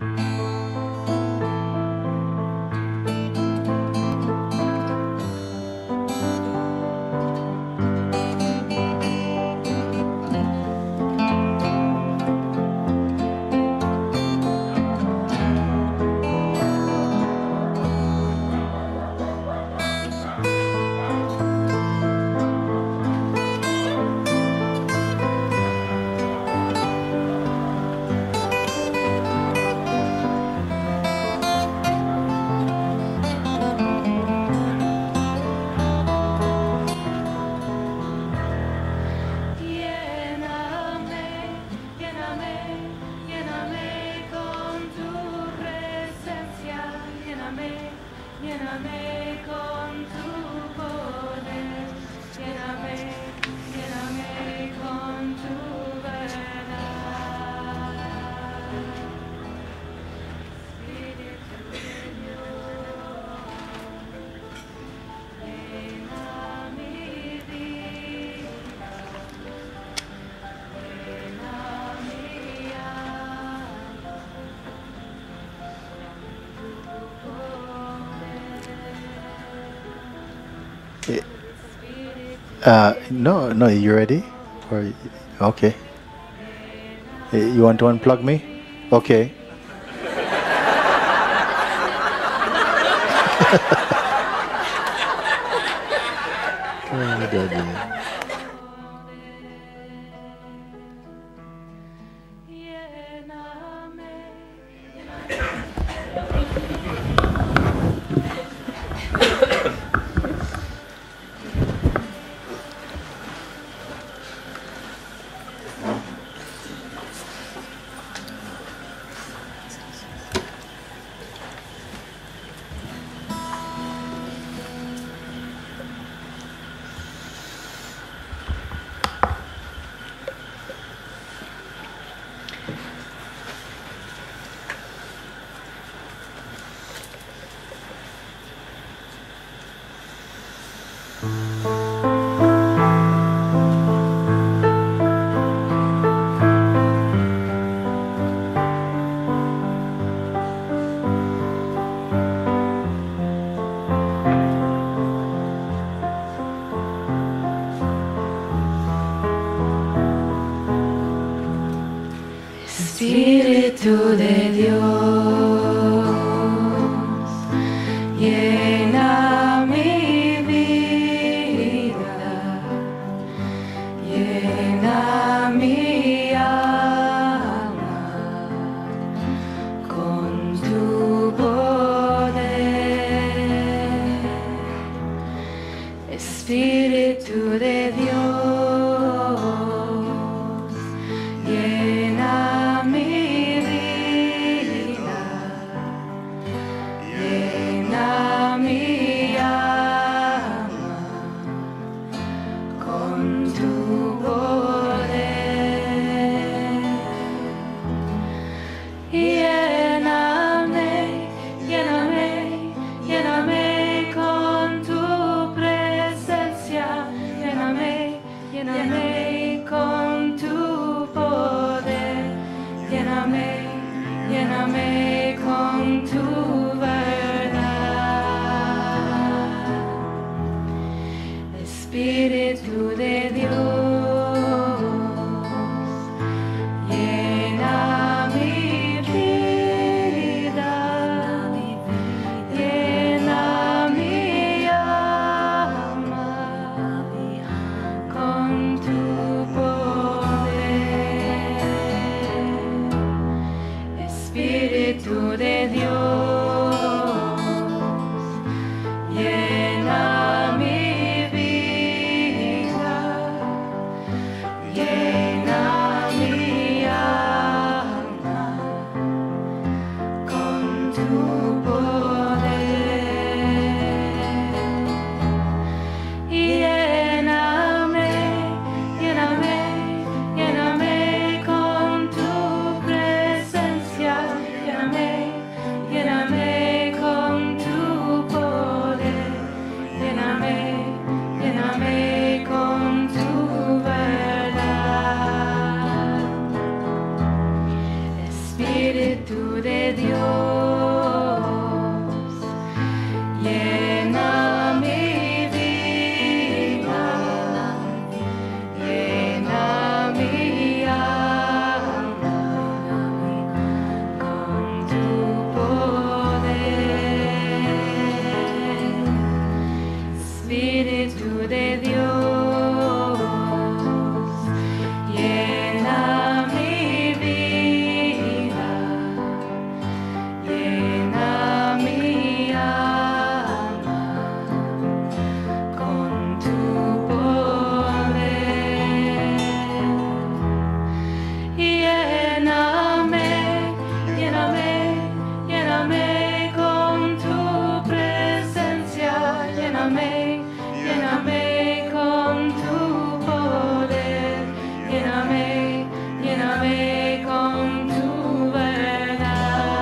No, no, you ready? Or okay. You want to unplug me? Okay. Oh, Daddy. Espíritu de Dios, llena mi vida, llena mi alma con tu poder. Espíritu de Dios, llena mi vida, llena mi alma con tu poder. Lléname, lléname, lléname con tu presencia, lléname, lléname con tu poder, lléname, lléname con tu verdad. Espíritu de Dios, llena mi vida, llena mi alma con tu poder. Espíritu de Dios, llena mi vida, Espíritu de Dios, llena mi vida, llena mi alma con tu poder. Espíritu de Dios, llena mi vida, llena mi alma con tu poder. Lléname, lléname, lléname con tu presencia, lléname, lléname con tu poder, lléname, lléname con tu verdad.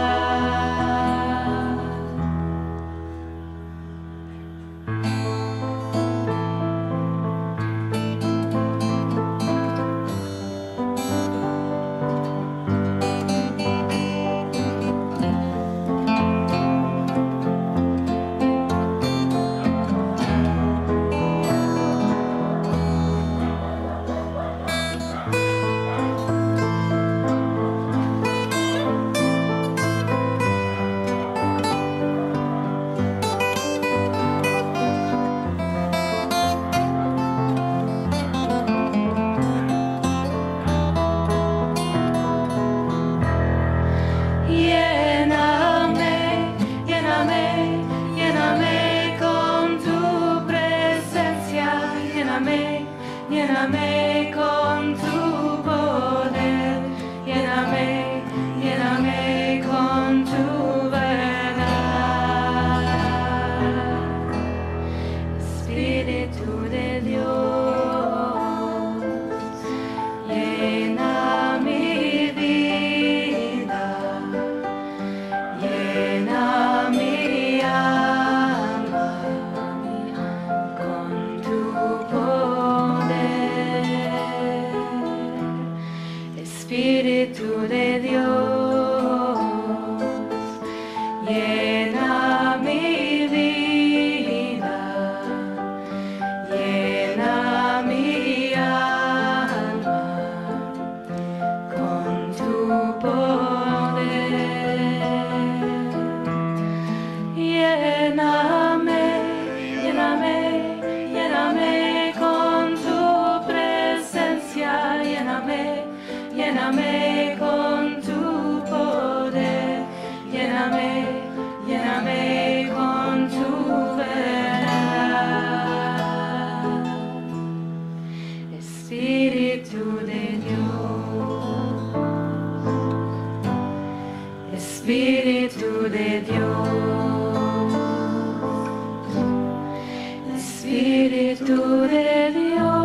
Lléname, lléname, lléname con tu presencia, lléname, lléname con tu poder, lléname, lléname con tu verdad. Espíritu de Dios, llena mi vida, llena mi alma con tu poder. Espíritu de Dios, llena mi vida, llena mi alma con tu poder. Lléname, lléname, lléname con tu presencia, lléname, lléname con tu poder, lléname, lléname con tu verdad. Espíritu de Dios, Espíritu de Dios, Espíritu de Dios.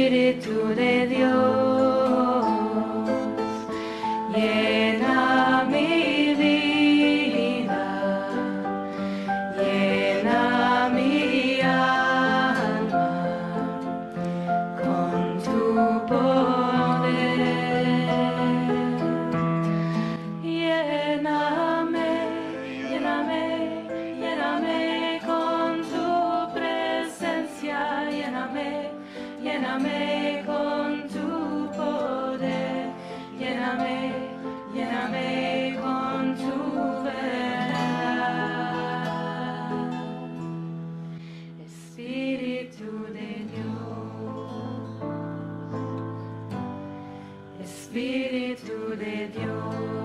Espíritu de Dios, llena mi vida, llena mi alma con tu poder. Lléname, lléname, lléname con tu presencia, lléname, lléname con tu poder, lléname, lléname con tu verdad. Espíritu de Dios, Espíritu de Dios.